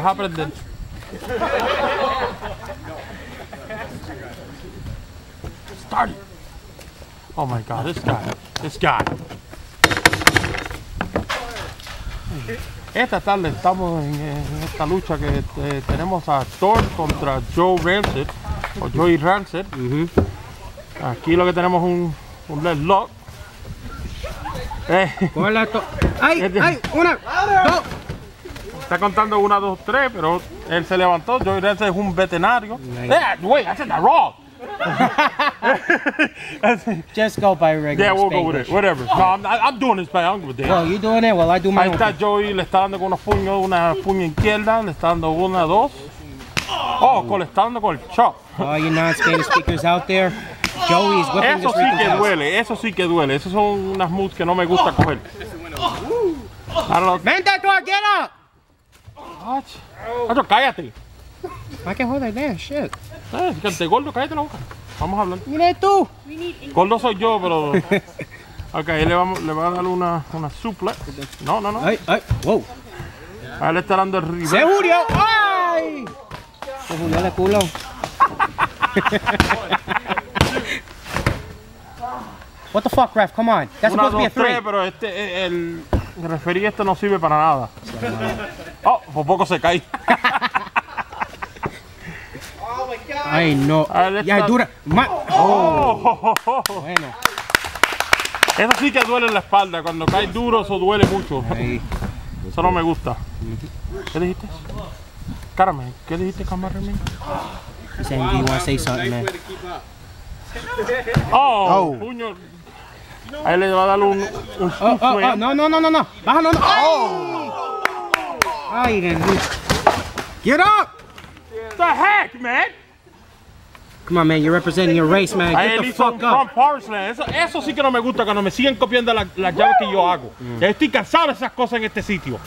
vas a aprender. Start it. Oh my God, this guy. Esta tarde estamos en esta lucha que tenemos a Thor contra Joe Rancid o Joey Rancid. Aquí lo que tenemos es un leg lock. ¡Ay! ¡Una! ¡Dos! Está contando 1, 2, 3, pero él se levantó. Joey Rancid es un veterinario. Wait, I said that wrong. Just go by regular Yeah, we'll Spanglish. go with it. Whatever. No, I'm doing this, man. I'm with it. Well, you doing it? Well, I do my Ahí own. está Joey, le está dando con unos puños, una puña izquierda, le está dando 1, 2. Oh, le está dando con el chop. All you non-Spanish speakers out there, Joey is whipping Eso this sí Rico's que ass. duele, eso sí que duele. Esas son unas moves que no me gusta coger. Vente, Thor, get up! Nacho, cállate. I can hold that damn shit. Fíjate, gordo, cállate la boca. Vamos a hablar. Mira tú. Gordo soy yo, pero... Ok, le va a dar una suplex. No. Ay, wow. A él le está dando el reverse. ¡Se murió! ¡Ay! Se murió el culo. What the fuck, ref? Come on. That's 1, supposed to be 2, a 3. 3, pero el referee no sirve para nada. Oh, por poco se cae. Ay, no. Ya, dura. Oh. Bueno. Eso sí que duele en la espalda. Cuando cae duro, eso duele mucho. Ay. Eso no me gusta. ¿Qué dijiste? Carmen, ¿qué dijiste, camaraman? He's saying, do you want to say something, man? Oh, puño. Ahí le va a dar un No. Baja, no. Oh. Ay, get up! What the heck, man? Come on, man. You're representing your race, man. Ahí Get él the hizo fuck un up. front power slam. Eso sí que no me gusta, cuando me siguen copiando las llaves que yo hago. Ya estoy cansado de esas cosas en este sitio.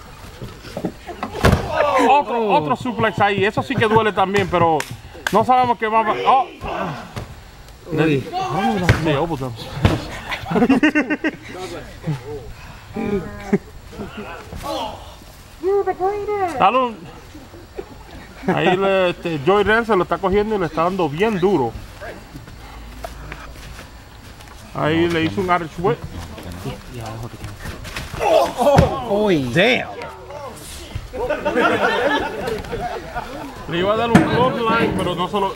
Otro suplex ahí. Eso sí que duele también, pero no sabemos qué va a... Oh. Uy. Sí, overdose. Dale un... Ahí Joey Rancid lo está cogiendo y le está dando bien duro. Ahí le hizo un Irish whip. Uy. Damn. Le iba a dar un clothesline, pero no solo...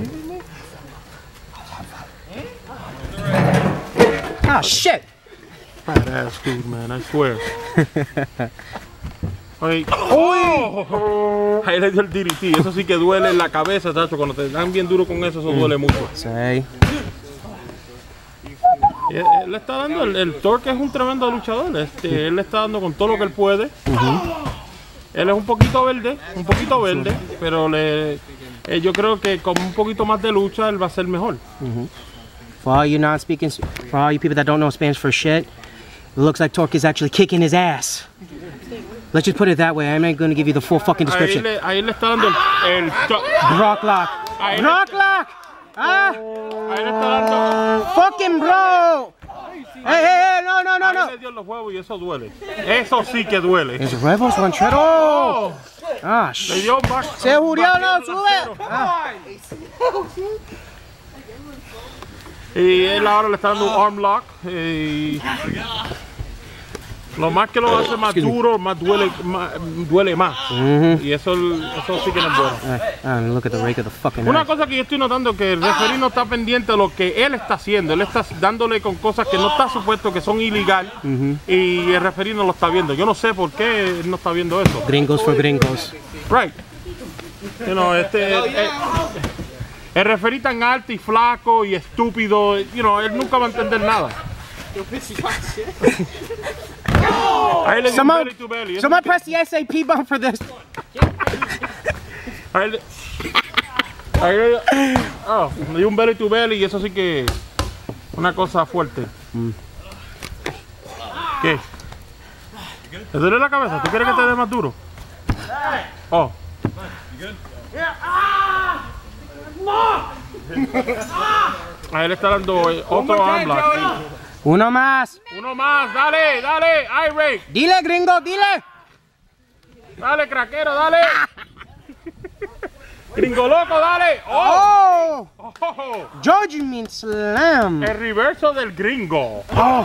Ah, shit. Badass dude, man, I swear. Ahí. ¡Oh! Ahí le dio el DDT. Eso sí que duele en la cabeza, tacho. Cuando te dan bien duro con eso duele mucho. Sí. Él le está dando, el Torque es un tremendo luchador. Él le está dando con todo lo que él puede. Él es un poquito verde, pero yo creo que con un poquito más de lucha él va a ser mejor. For all you non-speaking, for all you people that don't know Spanish for shit, it looks like Torque is actually kicking his ass. Let's just put it that way. I'm not going to give you the full fucking description. Ahí le está dando el Rock lock. Ahí Rock lock. Ah. Ahí le está dando. Fucking bro. Hey, no. Ahí le dio los huevos y eso duele. Eso sí que duele. There's Rebels one shred. Oh. Ah, Le dio back. Se murió, no, sube. Ah. Y él ahora le está dando un arm lock. Lo más que lo hace más duro, más duele más. Y eso sí que no es bueno. Look at the rake of the fucking Una ass. cosa que yo estoy notando que el referee no está pendiente de lo que él está haciendo. Él está dándole con cosas que no está supuesto, que son ilegal. Y el referee no lo está viendo. Yo no sé por qué él no está viendo eso. Gringos for gringos. Right. You know, el referee tan alto y flaco y estúpido, él nunca va a entender nada. Ahí le dio un belly to belly. Someone press the SAP button for this. Ahí le dio un belly to belly y eso sí que es una cosa fuerte. ¿Qué? ¿Te duele la cabeza? ¿Tú quieres que te dé más duro? Oh. Ahí le está dando otro arm lock. Uno más. Uno más, dale, eye rake. Dile, gringo, dile. Dale, craquero, dale. Gringo loco, dale. Oh! Oh. Judgment Slam. El reverso del gringo. Oh.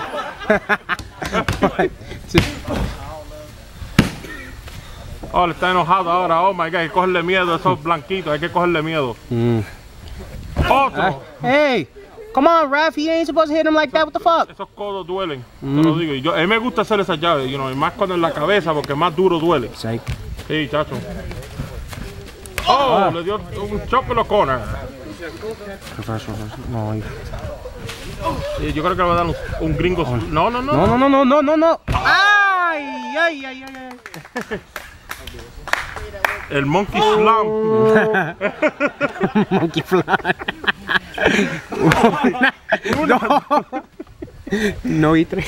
Oh, le está enojado ahora. Oh my God, hay que cogerle miedo a esos blanquitos. Hay que cogerle miedo. Otro. Hey, come on, ref. He ain't supposed to hit him like that. What the fuck? Esos codos duelen. Te lo digo. Y a mí me gusta hacer esas llaves. Y más cuando en la cabeza, porque más duro duele. Sí, chacho. Oh, le dio un choque los corner. No, Yo creo que le va a dar un gringo. No. No. Ay. El monkey slam. Monkey fly. No, E3.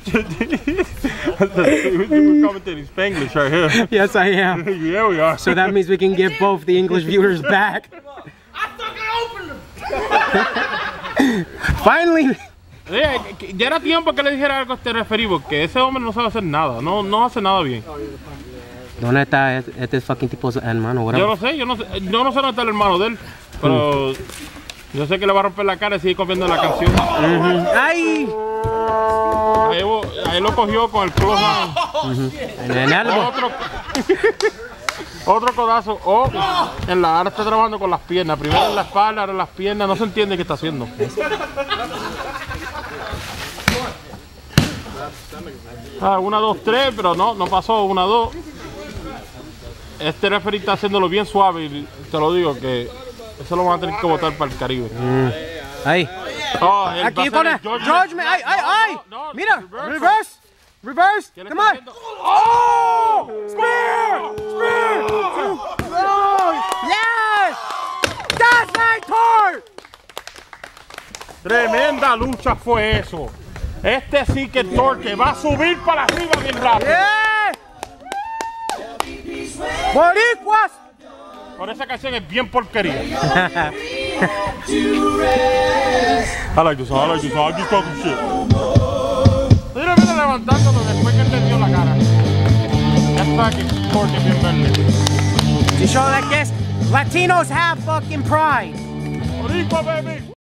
We're commentating Spanglish right here. Yes, I am. Yeah, we are. So that means we can get both the English viewers back. I fucking opened them! Finally. Ya era tiempo que le dijera algo a este referee, porque ese hombre no sabe hacer nada. No hace nada bien. ¿Dónde está este fucking tipo hermano? Yo no sé dónde está el hermano de él, pero yo sé que le va a romper la cara y sigue copiando la canción. ¡Ay! Ahí lo cogió con el close hand. Otro codazo. Ahora está trabajando con las piernas. Primero en la espalda, ahora en las piernas. No se entiende qué está haciendo. Una, dos, tres, pero no pasó. Una, dos. Este referee está haciéndolo bien suave y te lo digo que eso lo van a tener que botar para el Caribe. Ahí. Aquí con el George, ay. Mira, reverse. Come on. Oh, spear. Oh, yes. That's my Torque. Tremenda lucha fue eso. Este sí que Torque va a subir para arriba bien rápido. ¡Boricuas! Por esa canción es bien porquería. I like this song, I'm just talking shit. Mira levantándolo después que él le dio la cara. That's fucking Torque bien verde. To show that yes, Latinos have fucking pride. Boricua, baby.